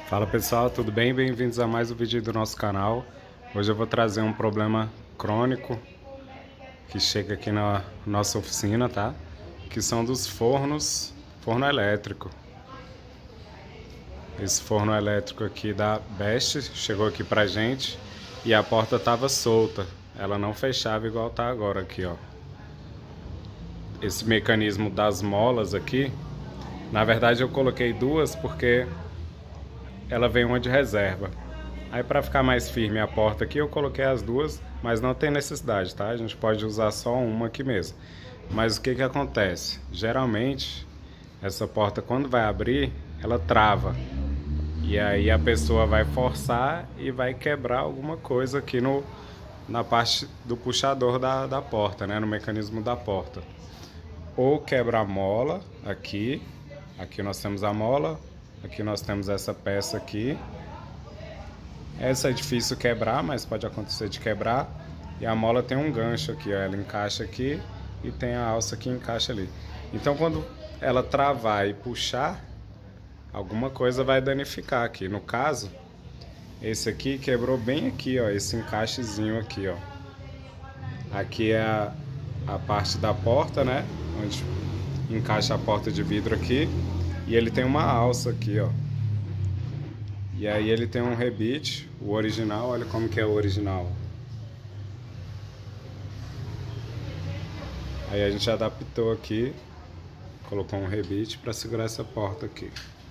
Fala pessoal, tudo bem? Bem-vindos a mais um vídeo do nosso canal. Hoje eu vou trazer um problema crônico que chega aqui na nossa oficina, tá? Que são dos fornos, forno elétrico. Esse forno elétrico aqui da Best chegou aqui pra gente e a porta tava solta. Ela não fechava igual tá agora aqui, ó. Esse mecanismo das molas aqui, na verdade eu coloquei duas porque ela vem uma de reserva. Aí para ficar mais firme a porta aqui eu coloquei as duas, mas não tem necessidade, tá? A gente pode usar só uma aqui mesmo. Mas o que acontece? Geralmente essa porta quando vai abrir, ela trava. E aí a pessoa vai forçar e vai quebrar alguma coisa aqui na parte do puxador da porta, né? No mecanismo da porta. Ou quebra a mola aqui. Aqui nós temos a mola. Aqui nós temos essa peça aqui. Essa é difícil quebrar, mas pode acontecer de quebrar. E a mola tem um gancho aqui, ó. Ela encaixa aqui e tem a alça que encaixa ali. Então quando ela travar e puxar, alguma coisa vai danificar aqui. No caso, esse aqui quebrou bem aqui, ó. Esse encaixezinho aqui, ó. Aqui é a parte da porta, né? Onde encaixa a porta de vidro aqui. E ele tem uma alça aqui, ó. E aí ele tem um rebite, o original, olha como que é o original. Aí a gente adaptou aqui, colocou um rebite para segurar essa porta aqui.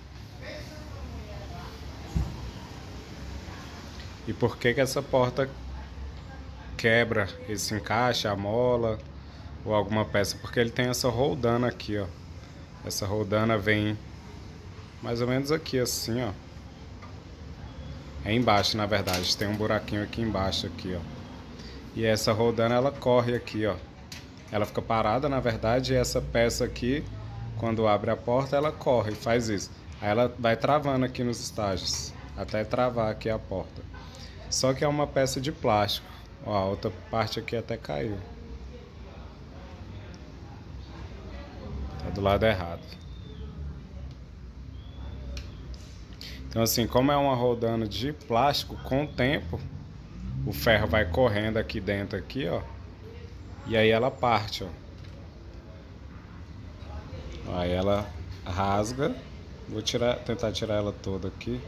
E por que essa porta quebra esse encaixe, a mola ou alguma peça? Porque ele tem essa roldana aqui, ó. Essa roldana vem mais ou menos aqui assim, ó. É embaixo, na verdade, tem um buraquinho aqui embaixo aqui, ó. E essa roldana ela corre aqui, ó. Ela fica parada, na verdade, e essa peça aqui, quando abre a porta, ela corre, faz isso. Aí ela vai travando aqui nos estágios, até travar aqui a porta. Só que é uma peça de plástico. Ó, a outra parte aqui até caiu. Tá do lado errado. Então assim, como é uma roldana de plástico, com o tempo o ferro vai correndo aqui dentro aqui, ó. E aí ela parte, ó. Aí ela rasga. Vou tentar tirar ela toda aqui.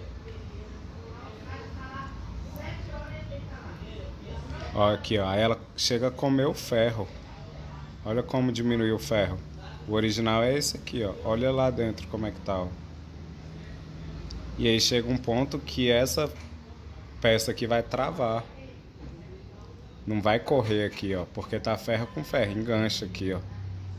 Ó, aqui, ó. Aí ela chega a comer o ferro. Olha como diminuiu o ferro. O original é esse aqui, ó. Olha lá dentro como é que tá, ó. E aí chega um ponto que essa peça aqui vai travar. Não vai correr aqui, ó, porque tá ferro com ferro, engancha aqui, ó.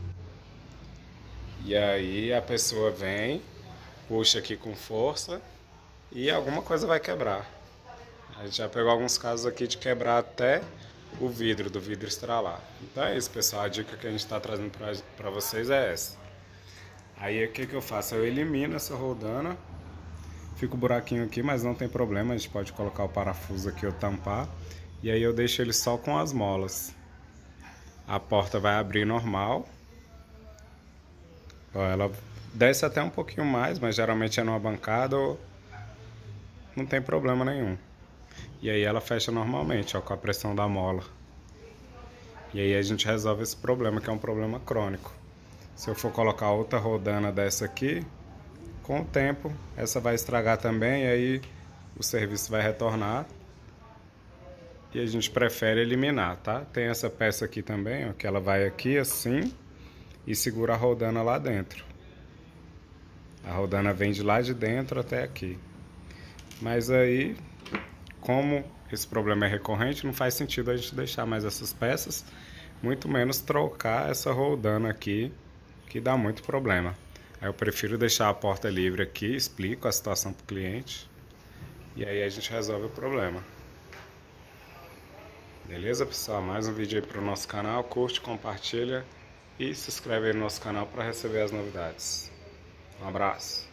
E aí a pessoa vem, puxa aqui com força e alguma coisa vai quebrar. A gente já pegou alguns casos aqui de quebrar até o vidro, do vidro estralar. Então é isso, pessoal. A dica que a gente tá trazendo pra vocês é essa. Aí o que eu faço? Eu elimino essa roldana. Fica o buraquinho aqui, mas não tem problema, a gente pode colocar o parafuso aqui ou tampar. E aí eu deixo ele só com as molas. A porta vai abrir normal. Ó, ela desce até um pouquinho mais, mas geralmente é numa bancada ou não tem problema nenhum. E aí ela fecha normalmente, ó, com a pressão da mola. E aí a gente resolve esse problema, que é um problema crônico. Se eu for colocar outra roldana dessa aqui, com o tempo, essa vai estragar também, e aí o serviço vai retornar. E a gente prefere eliminar, tá? Tem essa peça aqui também, ó, que ela vai aqui assim e segura a roldana lá dentro. A roldana vem de lá de dentro até aqui. Mas aí, como esse problema é recorrente, não faz sentido a gente deixar mais essas peças, muito menos trocar essa roldana aqui, que dá muito problema. Aí eu prefiro deixar a porta livre aqui, explico a situação para o cliente e aí a gente resolve o problema. Beleza, pessoal? Mais um vídeo aí para o nosso canal. Curte, compartilha e se inscreve aí no nosso canal para receber as novidades. Um abraço!